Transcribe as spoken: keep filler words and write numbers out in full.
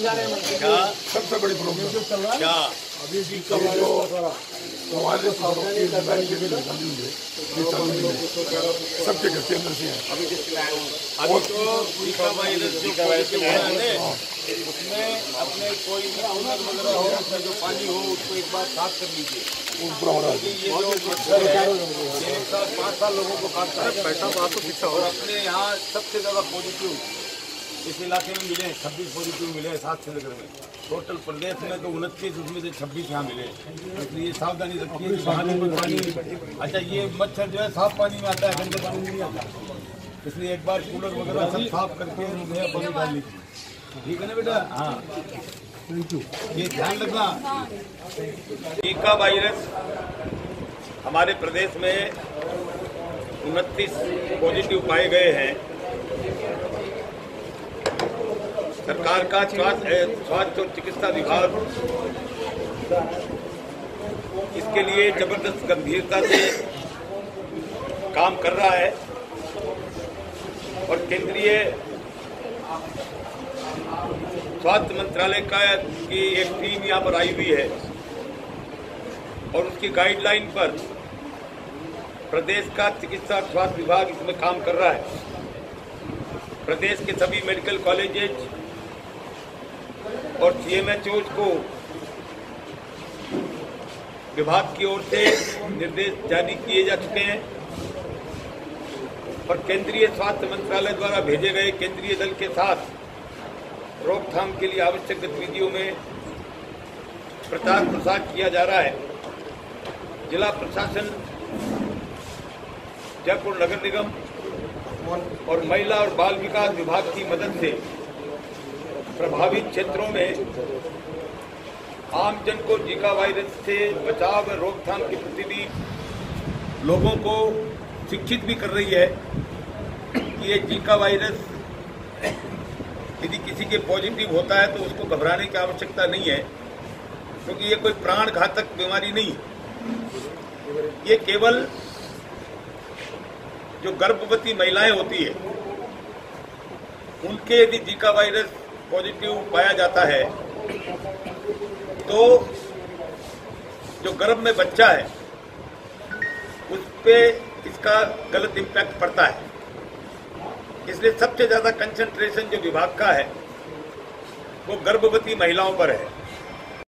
क्या सबसे बड़ी प्रॉब्लम क्या अभी जो हमारे सबके घर के अंदर से है। अभी तो जीका वायरस जो पॉजिटिव हुआ है ना, उसमें अपने कोई भी कूलर वगैरह हो, उसमें जो पानी हो उसको एक बार साफ कर लीजिए। ये जो मच्छर है एक साल पाँच साल लोगों को काटता है। पैसा बात तो पीछा हो। अपने यहाँ सबसे ज़्यादा पॉजिटिव इस इलाके में मिले, छब्बीस पॉजिटिव मिले सात से नगर में। टोटल प्रदेश में तो उनतीस, उसमें से छब्बीस यहाँ मिले। इसलिए सावधानी रखिए कि बाहर में पानी। अच्छा, ये मच्छर जो है साफ पानी में आता है, गंदे पानी में नहीं आता, इसलिए एक बार कूलर वगैरह सब साफ करके नया पानी डाल लीजिए। ठीक है ना बेटा? हाँ, ये ध्यान रखना। जीका वायरस हमारे प्रदेश में उनतीस पॉजिटिव पाए गए हैं। सरकार का स्वास्थ्य स्वास्थ्य और चिकित्सा विभाग इसके लिए जबरदस्त गंभीरता से काम कर रहा है और केंद्रीय स्वास्थ्य मंत्रालय का की एक टीम यहाँ पर आई हुई है और उसकी गाइडलाइन पर प्रदेश का चिकित्सा और स्वास्थ्य विभाग इसमें काम कर रहा है। प्रदेश के सभी मेडिकल कॉलेजेज और सीएमएचओज को विभाग की ओर से निर्देश जारी किए जा चुके हैं और केंद्रीय स्वास्थ्य मंत्रालय द्वारा भेजे गए केंद्रीय दल के साथ रोकथाम के लिए आवश्यक गतिविधियों में प्रचार प्रसार किया जा रहा है। जिला प्रशासन, जयपुर नगर निगम और महिला और बाल विकास विभाग की मदद से प्रभावित क्षेत्रों में आमजन को जीका वायरस से बचाव और रोकथाम के प्रति भी लोगों को शिक्षित भी कर रही है कि ये जीका वायरस यदि किसी के पॉजिटिव होता है तो उसको घबराने की आवश्यकता नहीं है, क्योंकि ये कोई प्राण घातक बीमारी नहीं है। ये केवल जो गर्भवती महिलाएं होती है उनके यदि जीका वायरस पॉजिटिव पाया जाता है तो जो गर्भ में बच्चा है उस पे इसका गलत इम्पैक्ट पड़ता है। इसलिए सबसे ज्यादा कंसंट्रेशन जो विभाग का है वो गर्भवती महिलाओं पर है।